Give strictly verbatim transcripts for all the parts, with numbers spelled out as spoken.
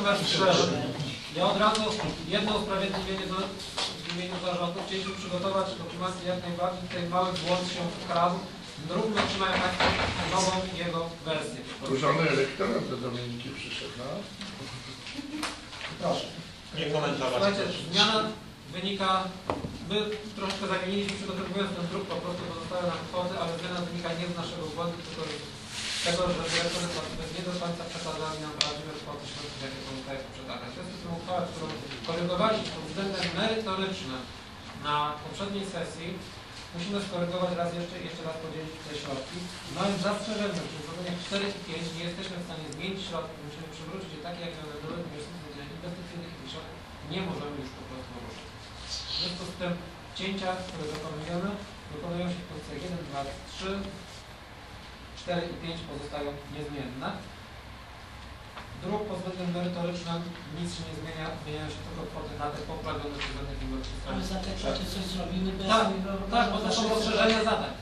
zastrzeżeń. Ja od razu jedno usprawiedliwienie do, w imieniu zarządu. Chcieliśmy przygotować dokumenty jak najbardziej. Tutaj mały błąd się wkradł. Drugą otrzymają Państwo nową jego wersję. Kurzony elektorat do Dominiki przyszedł, no? Proszę. Nie komentować. Słuchajcie, zmiana wynika, my troszkę zamieniliśmy, przygotowując ten druk, po prostu pozostały nam kwoty, ale zmiana wynika nie z naszego błędu, tylko z tego, że dyrektorzy płacowe nie do końca przekazali nam prawdziwe kwoty środków, jakie pozostaje przekazane. W związku z tym uchwałę, którą korygowaliśmy pod względem merytorycznym na poprzedniej sesji, musimy skorygować raz jeszcze i jeszcze raz podzielić te środki. Mając zastrzeżenie, że w zadaniach cztery i pięć nie jesteśmy w stanie zmienić środków, musimy przywrócić je takie, jak one były w inwestycyjnych i środków nie możemy już po prostu ruszyć. W związku z tym cięcia, które dokonujemy, dokonują się w pozycjach jeden, dwa, trzy, cztery i pięć pozostają niezmienne. Druk pod względem merytorycznym nic się nie zmienia, zmieniają się tylko kwoty na te poprawione względem inwestycji. Ale za te kwoty coś zrobimy bez... Tak, tak, bo to są rozszerzenia zadań.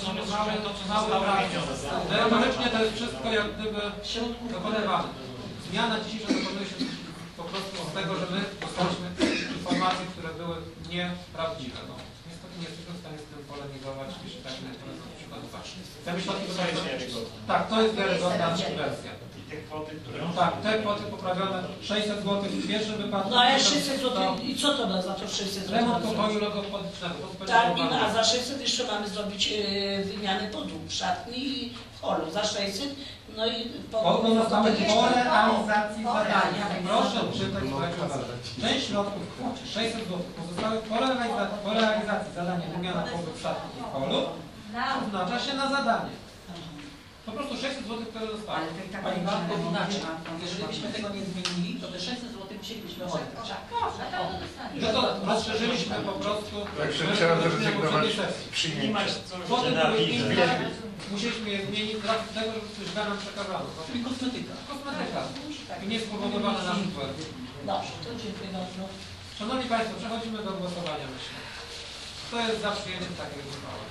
Merytorycznie to jest wszystko jak gdyby dokonywane. Zmiana dzisiejsza dokonuje się po prostu z tego, że my dostaliśmy informacje, które były nieprawdziwe. No, niestety nie jesteśmy w stanie z tym polemizować, jeśli tak niektóre są przykładować. Te myślaki to tak, to jest wiarygodna wersja. I te kwoty, które... Tak, te kwoty poprawione sześćset złotych w pierwszym wypadku. No a ja sześćset złotych, i co to da za to sześćset złotych? Remont pokoju logopedycznego. Tak, i a za sześćset jeszcze mamy zrobić yy, wymianę podłóg w szatni i w holu. Za sześćset, no i po, po, po, po, po realizacji po zadania. realizacji. Proszę czytać, część środków w kwocie sześćset złotych pozostały po realizacji, po realizacji zadania wymiana podłóg w szatni i w holu oznacza się na zadanie. Po prostu sześćset złotych, które zostały. Ale tak, tak, Pani Bartko, inaczej. Jeżeli byśmy tego nie zmienili, to te sześćset złotych musielibyśmy oddać. Że to rozszerzyliśmy po prostu. Także trzeba zrezygnować z przyjęcia. Potem były inne, musieliśmy je zmienić z racji tego, że coś da nam przekazano. Czyli kosmetyka. Kosmetyka. I nie spowodowane naszym błędem. Dobrze, to dziękuję bardzo. Szanowni Państwo, przechodzimy do głosowania, myślę. Kto jest za przyjęciem takiej uchwały?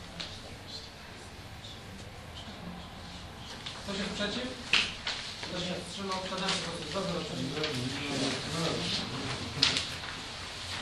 Kto się sprzeciw? Kto się wstrzymał? Przede mną, kto jest za, przeciw.